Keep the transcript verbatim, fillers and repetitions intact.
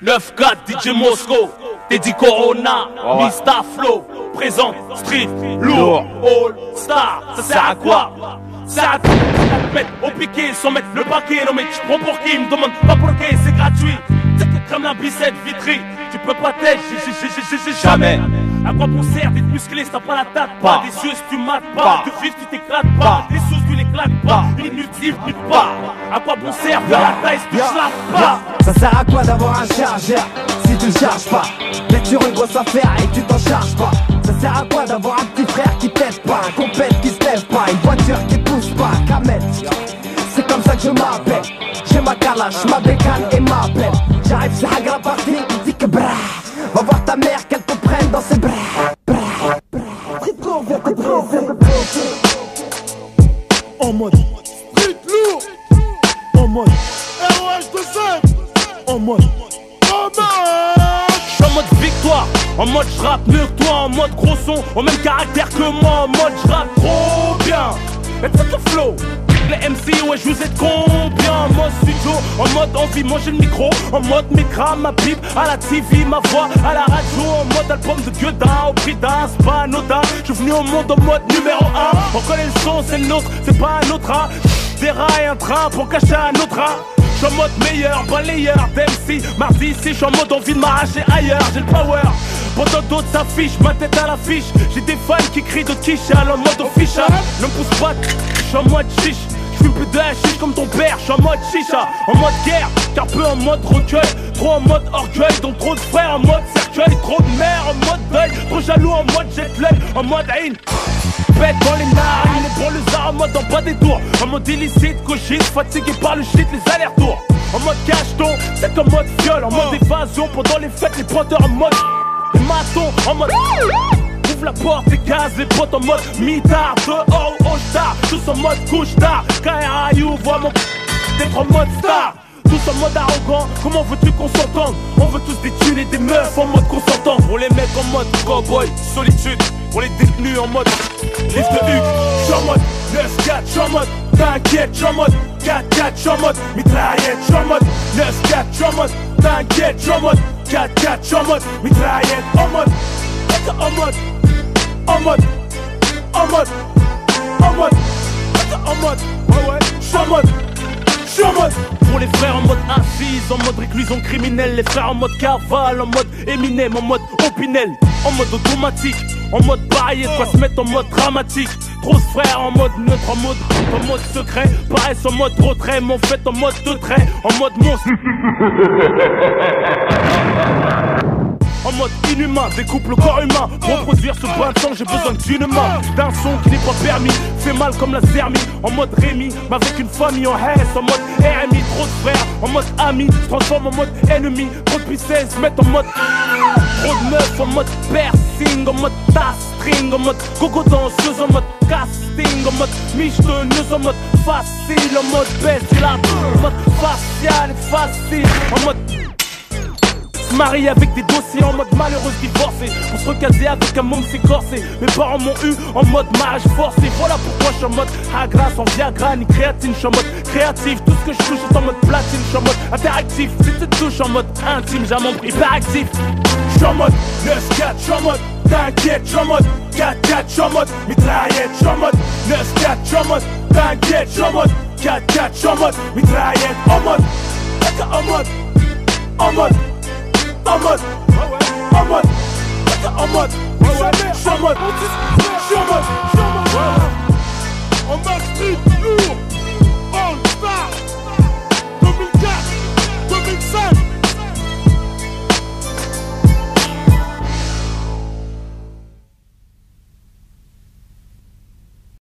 neuf quatre D J Mosco, Teddy Corona, oh ouais. Mista Flow, présente, street, lourd, all star. Ça sert à quoi? Ça sert à tout. Mettre au piqué sans mettre le paquet. Non mais tu prends pour qui? Me demande pas pour qui, c'est gratuit. C'est que comme la bicette vitrie, tu peux pas t'aider, jamais. À quoi bon sert d'être musclé si t'as pas la tête? Pas des yeux si tu mates pas, de vif tu t'éclates pas, des sous tu les claques pas, inutile tu pas. À quoi bon sert de la taille si tu slaves pas? Ça sert à quoi d'avoir un chargeur si tu le charges pas? D'être sur une grosse affaire et que tu t'en charges pas. Ça sert à quoi d'avoir un petit frère qui t'aide pas, un compète qui se lève pas, une voiture qui pousse pas, Kamel. C'est comme ça que je m'appelle. J'ai ma calache, ma bécane et ma pelle. J'arrive sur Hagra Party, dit que brah. Va voir ta mère qu'elle te prenne dans ses bras. Brah, brah. C'est trop bien que en mode street lourd. En mode R O H deux cinq. En mode oh man. J'suis en mode victoire, en mode j'rappe mieux que toi, en mode gros son, au même caractère que moi, en mode j'rappe trop bien. Et tout le flow. Les M C, ouais, je vous aide combien? En mode studio, en mode envie, manger le micro. En mode micra, ma pipe, à la T V, ma voix, à la radio. En mode album de Gueudin, au prix d'un, c'est pas anodin. Je suis venu au monde en mode numéro un. On connaît le son, c'est le nôtre, c'est pas un autre hein. Déraille un train pour cacher un autre hein. J'suis en mode meilleur, balayeur d'M C. Mardi ici, j'suis en mode envie de m'arracher ailleurs. J'ai le power, pendant d'autres s'affichent, ma tête à l'affiche. J'ai des fans qui crient de quiche, en mode official. Ne me pousse pas, j'suis en mode chiche. J'fume plus de hashish comme ton père, j'suis en mode chicha. En mode guerre, car peu en mode recueil. Trop en mode orgueil, donc trop de frères en mode cercueil. Trop de mère en mode deuil, trop jaloux en mode jet lag. En mode haine, pète dans les narines. Et pour le zar en mode en bas des tours. En mode illicite, cogite, fatigué par le shit, les allers-retours. En mode cacheton, c'est en mode viol. En mode évasion, pendant les fêtes, les pointeurs en mode les matons, en mode ouvre la porte et gaz, les potes en mode mitard. Dehors ou au star, tous en mode couche tard. K R I U, vois mon d'être en mode star. Tous en mode arrogant, comment veux-tu qu'on s'entende? On veut tous des thunes et des meufs en mode consentant. Pour les mecs en mode cowboy, solitude. Pour les détenus en mode liste de Hugues. J'suis en mode neuf quatre, j'suis en mode t'inquiète, j'suis en mode quatre quatre, j'suis en mode mitraillette, j'suis en mode neuf quatre, j'suis en mode t'inquiète, j'suis en mode quatre quatre, j'suis en mode mitraillette, en mode en mode en mode en mode en mode en mode ouais ouais, j'suis en mode j'suis en mode. Pour les frères en mode assise, en mode réclusion criminelle. Les frères en mode cavale, en mode Eminem, en mode Opinel. En mode automatique, en mode barrière, quoi se mettre en mode dramatique. Trop de frères en mode neutre, en mode en mode secret. Paraissent en mode retrait, mais en fait en mode de trait. En mode monstre. En mode inhumain, découpe le corps humain. Pour produire ce bain de sang, j'ai besoin d'une main. D'un son qui n'est pas permis, fait mal comme la zermie. En mode Rémi, mais avec une famille en haine. En mode R M I, trop de frères, en mode ami. Se transforme en mode ennemi, trop de puissance, se mettre en mode trop de meufs, en mode piercing. En mode tas-string, en mode gogo danseuse. En mode casting, en mode michetonneuse. En mode facile, en mode bestial. En mode facial et facile. En mode marié avec des dossiers en mode malheureuse divorcée. Pour se recaser avec un môme c'est corsé. Mes parents m'ont eu en mode mariage forcé. Voilà pourquoi je suis en mode Hagra sans Viagra ni créatine. Je suis en mode créatif, tout ce que je touche est en mode platine. Je suis en mode interactif, si tu te touches en mode intime. J'ai un membre hyperactif. Je suis en mode neuf quatre, je suis en mode t'inquiète, je suis en mode quatre quatre, je suis en mode mitraillette, je suis en mode neuf quatre, je suis en mode t'inquiète, je suis en mode quatre quatre, je suis en mode mitraillette, en mode en mode en mode en mode, en mode, en mode, je suis en mode, je suis en mode,